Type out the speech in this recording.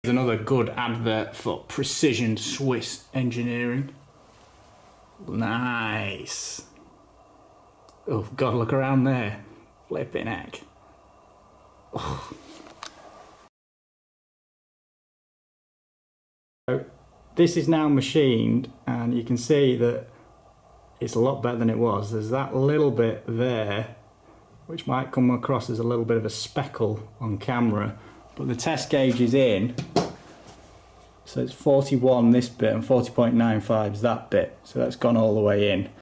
Another good advert for precision Swiss engineering. Nice. Oh God, look around there. Flipping heck. Oh. So this is now machined, and you can see that it's a lot better than it was. There's that little bit there which might come across as a little bit of a speckle on camera, but the test gauge is in. So it's 41 this bit and 40.95 is that bit, so that's gone all the way in.